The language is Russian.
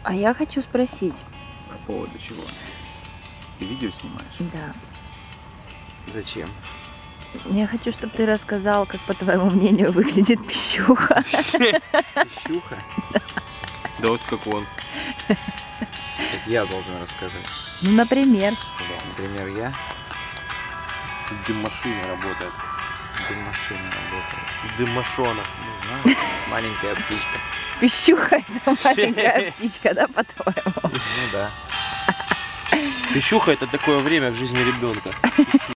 А я хочу спросить. По поводу чего? Ты видео снимаешь? Да. Зачем? Я хочу, чтобы ты рассказал, как, по твоему мнению, выглядит пищуха. Пищуха? Да вот как он. Как я должен рассказать. Ну, например. Да, например, я. Тут дым-машина работает. Дым-машина работает. Дымашона. Не знаю, маленькая птичка. Пищуха — это маленькая птичка, да, по-твоему? Ну да. Пищуха — это такое время в жизни ребенка.